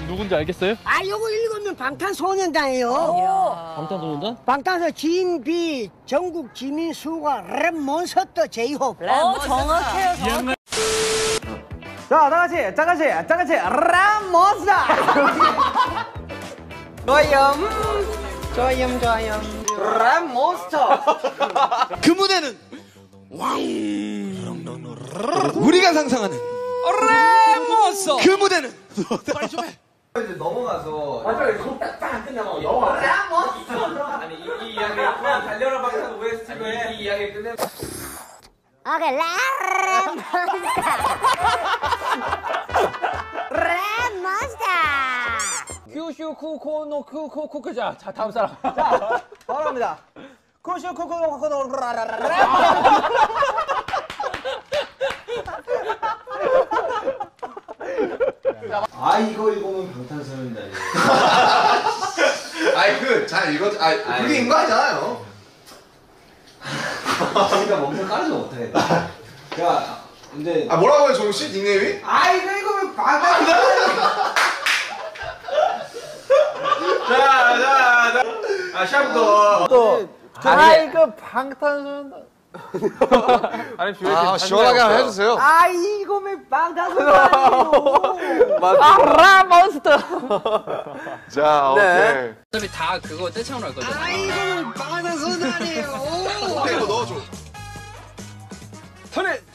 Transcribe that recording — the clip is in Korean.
누군지 알겠어요? 아, 요거 7명 방탄소년단이에요. 방탄소년단? 방탄소 진비 전국 지민 수가 랩 몬스터 제이홉. 정확해요. 자, 다같이 람몬스터. 좋아요. 람몬스터. 그 무대는 우리가 상상하는 그 무대는 빨리 좀 해. 이제 넘어가서 맞아, 딱딱 끝나고 넘어가. 아니 이 이야기 그냥 달려라 방탄 OST로 해. 이 이야기 끝내. 오케이, 랩몬스터. 큐슈 쿠코노 쿠쿠쿠. 자 다음 사람. 자 바로 갑니다. 큐슈 쿠코노 라라라. 아 이거 읽으면 방탄소년단이에요. 아이 그 잘 읽었. 그게 인거 아니잖아요. 그러니까 멍청 깔아서 못해. 야 근데 뭐라고 해 정우 씨 닉네임이? 아 이거 읽으면 방탄소년단. 자. 샤프도. 또 아이고 방탄소년단. 아니 시원하게 한번 해주세요. 아 이거면 방탄소년단이에요. 람몬스터. 자 오케이. 어차피 다 그거 떼창으로 할 거죠. 아, 이거는 방탄소년단이에요. 이거 넣어줘. 터렛.